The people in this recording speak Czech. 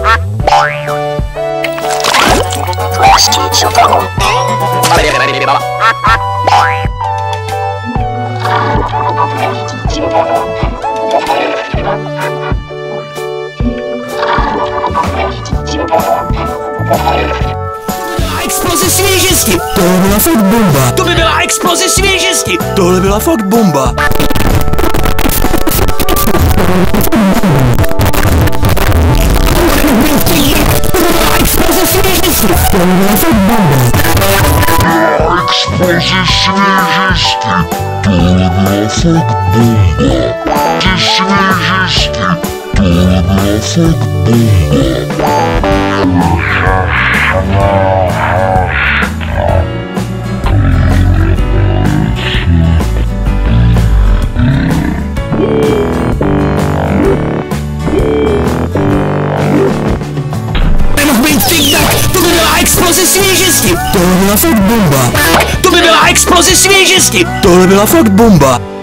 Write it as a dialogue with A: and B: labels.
A: Exploze svěžesti! Tohle byla fakt bomba! To by byla exploze svěžesti! Tohle byla fakt bomba! Exploze svěžesti! Tohle byla fakt bomba!
B: Exploze svěžesti! Tohle byla fakt bomba! Tohle byla fakt bomba!
A: Nemohl být tic-tac! To by byla exploze svěžesti! Tohle byla fakt bomba! To by byla exploze svěžesti! Tohle byla fakt bomba!